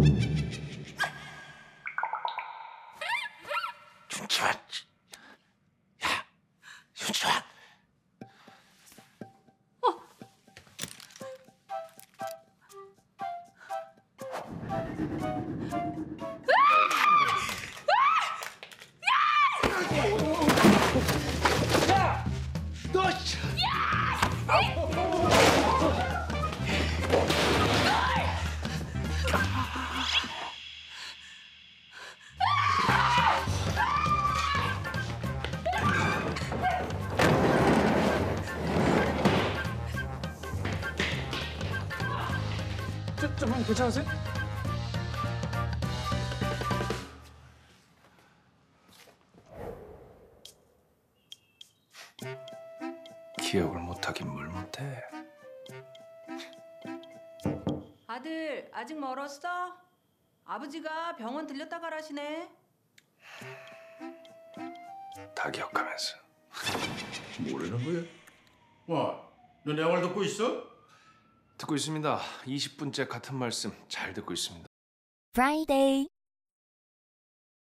윤지환, 야, 윤지환. 야, 너. 좀 괜찮으세요? 기억을 못하긴 뭘 못해. 아들, 아직 멀었어? 아버지가 병원 들렸다 가라시네. 다 기억하면서. 뭐라는 거야? 와, 너 내 말 듣고 있어? 듣고 있습니다. 20분째 같은 말씀 잘 듣고 있습니다. Friday.